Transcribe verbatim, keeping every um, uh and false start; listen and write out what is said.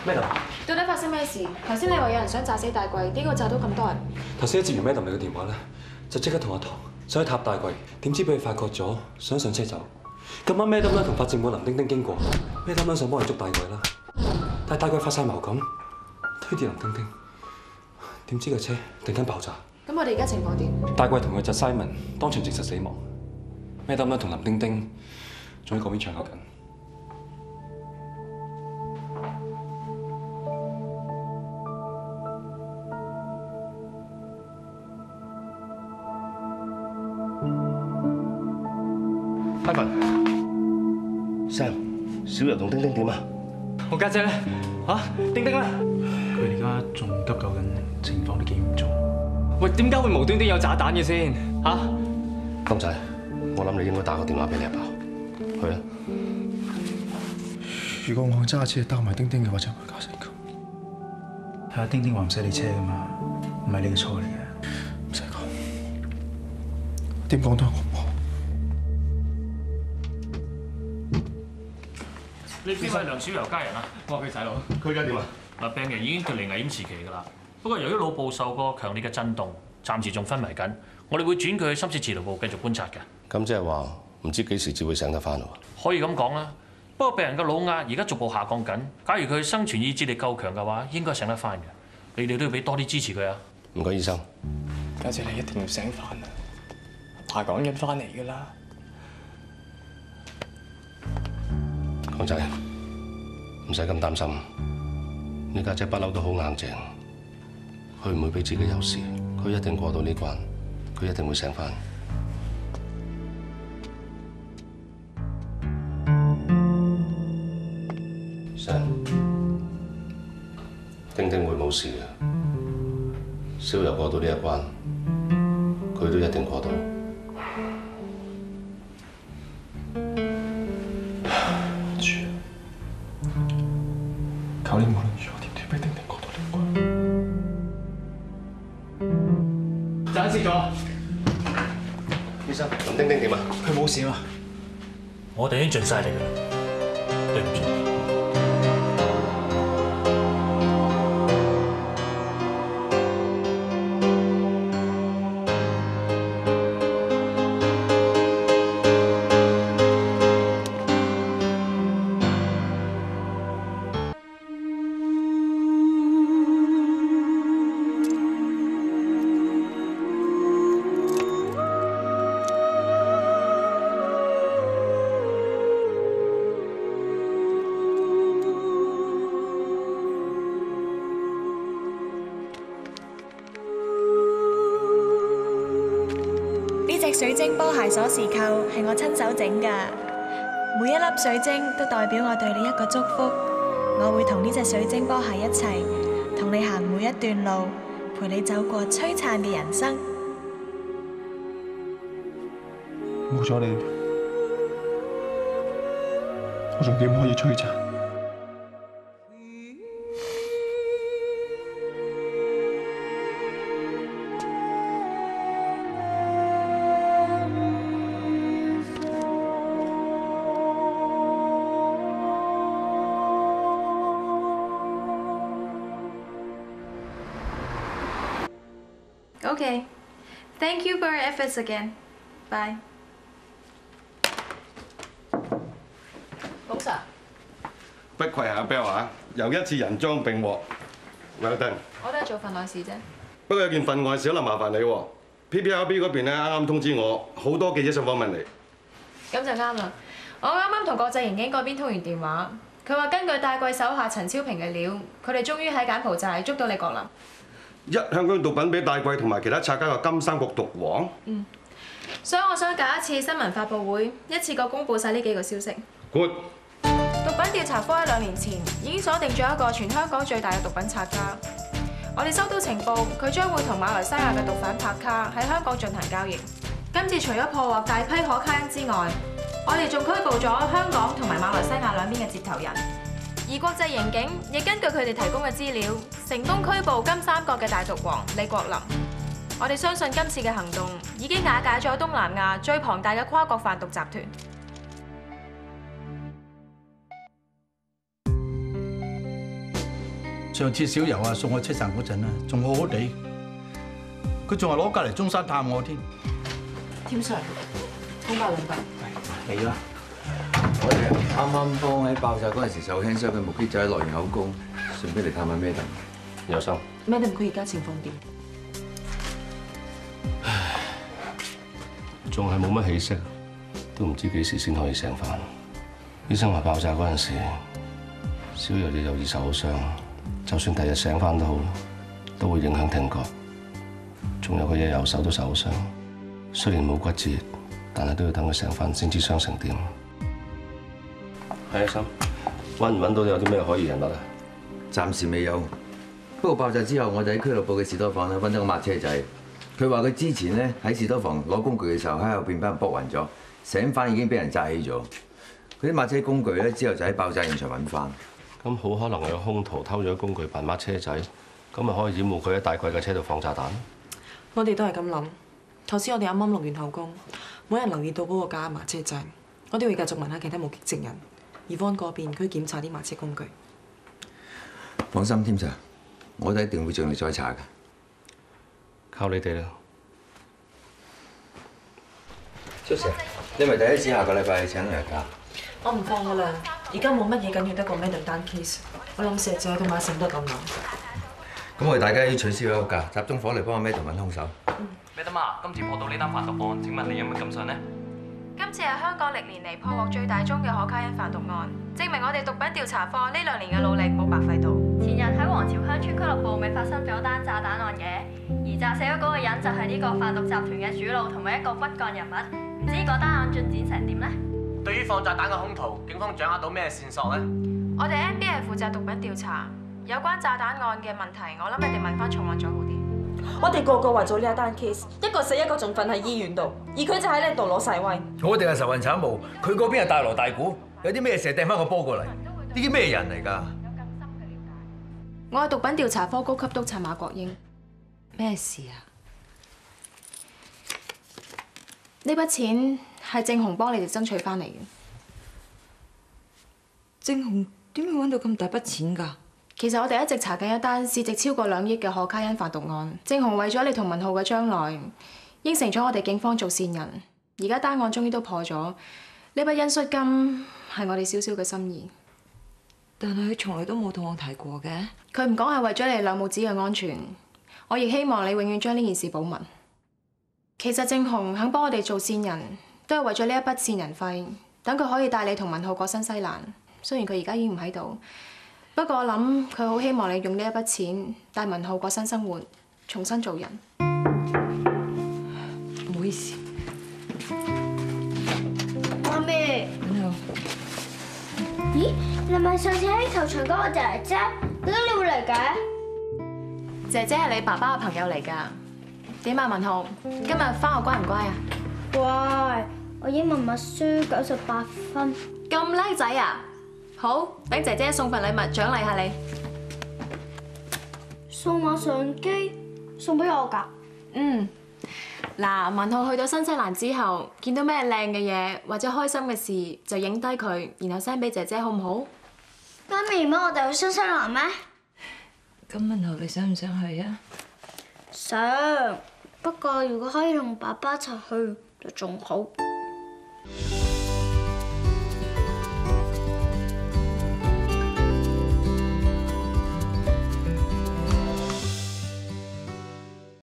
？Madam， 到底發生咩事？頭先你話有人想炸死大貴，點解炸到咁多人？ 頭先一接完 Madam 你嘅電話咧，就即刻同阿唐想去塔大貴，點知俾佢發覺咗，想上車走。咁啱 Madam 咧同法政務林丁丁經過 ，Madam 咧想幫佢捉大貴啦，但係大貴發晒毛咁，推跌林丁丁，點知架車突然間爆炸。 咁我哋而家情況點？ 大貴同佢侄 Simon 當場證實死亡 ，Madam 咧同林丁丁仲喺嗰邊搶救緊。 Ivan，Sam， 小柔同丁丁點啊？ 我家姐咧嚇，丁丁咧， 佢而家仲急救緊，情況都幾嚴重。 喂，點解會無端端有炸彈嘅先嚇？ 金仔，我諗你應該打個電話俾你阿爸，去啊！ 如果我揸車兜埋丁丁嘅話，就會搞成咁。係啊，丁丁話唔使你車噶嘛，唔係你嘅錯嚟嘅，唔使講，點講都係我唔好。 呢邊係梁小柔家人啊！ 我話佢細佬， 佢而家點啊？ 嗱，病人已經脫離危險時期㗎啦。不過由於腦部受過強烈嘅震動，暫時仲昏迷緊。我哋會轉佢去深切治療部繼續觀察嘅。 咁即係話唔知幾時至會醒得翻咯？ 可以咁講啦。不過病人嘅腦壓而家逐步下降緊。假如佢生存意志力夠強嘅話，應該醒得翻嘅。你哋都要俾多啲支持佢啊！ 唔該，醫生。 家姐你一定要醒翻啊！阿爸講緊翻嚟㗎啦。 江仔，唔使咁擔心，你家姐不嬲都好硬淨，佢唔會俾自己有事，佢一定過到呢關，佢一定會醒翻。Sam， 丁丁會冇事嘅，小柔過到呢一關，佢都一定過到。 求你無論如何點都要俾丁丁過到呢關。 炸死咗！ 醫生，林丁丁點啊？ 佢冇事啊！ 我哋已經盡晒力㗎啦，對唔住。 呢隻水晶波鞋鎖匙扣係我親手整㗎，每一粒水晶都代表我對你一個祝福。我會同呢隻水晶波鞋一齊，同你行每一段路，陪你走過璀璨嘅人生。 冇咗你，我仲點可以璀璨？ Okay, thank you for your efforts again. Bye. 老 Sir， 不愧係阿 Bell 啊！又一次人贓並獲。Well done。 我都係做份內事啫。 不過有件份外事可能麻煩你喎。P P R B 嗰邊咧啱啱通知我，好多記者想訪問你。 咁就啱啦。我啱啱同國際刑警嗰邊通完電話，佢話根據大貴手下陳超平嘅料，佢哋終於喺柬埔寨捉到李國林。 一香港毒品俾大貴同埋其他拆家嘅金三角毒王。 嗯，所以我想搞一次新聞發佈會，一次過公佈晒呢幾個消息。 Good。 毒品調查科喺兩年前已經鎖定咗一個全香港最大嘅毒品拆家。我哋收到情報，佢將會同馬來西亞嘅毒販帕卡喺香港進行交易。今次除咗破獲大批可卡因之外，我哋仲拘捕咗香港同埋馬來西亞兩邊嘅接頭人。而國際刑警亦根據佢哋提供嘅資料，成功拘捕金三角嘅大毒王李國林。我哋相信今次嘅行動已經瓦解咗東南亞最龐大嘅跨國販毒集團。 上次小柔啊送我車站嗰陣啊，仲好好地，佢仲係攞隔離中山探我添。 添 Sir，公百兩百。 你啦， 我哋啱啱幫喺爆炸嗰陣時受輕傷嘅目擊者落完口供，順便嚟探下 Madam。 有心。 Madam 佢而家情況點？ 仲係冇乜氣息，都唔知幾時先可以醒返。醫生話爆炸嗰陣時，小柔亦有二受傷，就算第日醒返都好，都會影響聽覺。仲有佢嘅右手都受傷，雖然冇骨折，但係都要等佢醒返先知傷成點。係啊，心，揾唔揾到有啲咩可疑人物啊？ 暫時未有，不過爆炸之後，我哋喺俱樂部嘅士多房咧揾到個抹車仔。佢話佢之前咧喺士多房攞工具嘅時候喺後邊俾人搏暈咗，醒翻已經俾人炸起咗。嗰啲抹車工具咧之後就喺爆炸現場揾翻。 咁好可能係個兇徒偷咗工具扮抹車仔，咁咪可以掩護佢喺大貴嘅車度放炸彈。 我哋都係咁諗。頭先我哋啱啱錄完口供，冇人留意到嗰個假抹車仔。我哋會繼續問下其他目擊證人。而方嗰邊佢檢查啲抹車工具。 放心，添 Sir， 我哋一定會盡力再查嘅。 靠你哋啦。 小姐，你咪第一次下個禮拜請日假？ 我唔放噶啦，而家冇乜嘢緊要得過 Madam 單 case。我諗石仔同馬成都咁諗。 咁我哋大家要取消休假，集中火嚟幫阿 Madam 揾兇手。 Madam 啊，今次破到呢單販毒案，請問你有咩感想呢？ 今次係香港歷年嚟破獲最大宗嘅可卡因販毒案，證明我哋毒品調查科呢兩年嘅努力冇白費到。 前日喺皇朝鄉村俱樂部咪發生咗單炸彈案嘅，而炸死咗嗰個人就係呢個販毒集團嘅主腦同埋一個骨幹人物。唔知嗰單案進展成點呢？ 對於放炸彈嘅兇徒，警方掌握到咩線索呢？ 我哋 N B 係負責毒品調查，有關炸彈案嘅問題，我諗你哋問翻重案組好啲。 我哋個個為咗呢一單 case， 一個死一個仲瞓喺醫院度，而佢就喺呢度攞晒威。 我哋係仇人慘無，佢嗰邊係大鑼大鼓，有啲咩事掟翻個波過嚟？呢啲咩人嚟㗎？ 我係毒品調查科高級督察馬國英。 咩事啊？ 呢筆錢係正雄幫你哋爭取翻嚟嘅。 正雄點會揾到咁大筆錢㗎？ 其實我哋一直查緊一單市值超過兩億嘅可卡因販毒案。正雄為咗你同文浩嘅將來，應承咗我哋警方做線人。而家單案終於都破咗，呢筆恩恤金係我哋少少嘅心意。 但係佢從來都冇同我提過嘅。 佢唔講係為咗你兩母子嘅安全，我亦希望你永遠將呢件事保密。其實正雄肯幫我哋做線人，都係為咗呢一筆線人費，等佢可以帶你同文浩過新西蘭。雖然佢而家已經唔喺度。不過我諗佢好希望你用呢一筆錢帶文浩過新生活，重新做人。 唔好意思， 媽咪。 你好。 咦？你係咪上次喺球場嗰個姐姐？點解你會嚟嘅？ 姐姐係你爸爸嘅朋友嚟㗎。點啊，文浩？今日返學乖唔乖啊？ 乖，我英文默書九十八分。 咁叻仔啊！好，等姐姐送份禮物獎勵下你。 數碼相機送俾我㗎。 嗯，嗱，文浩去到新西蘭之後，見到咩靚嘅嘢或者開心嘅事，就影低佢，然後 send 俾姐姐，好唔好？ 媽咪，唔好我哋去新西蘭咩？ 咁文浩，你想唔想去啊？ 想，不過如果可以同爸爸一齊去就仲好。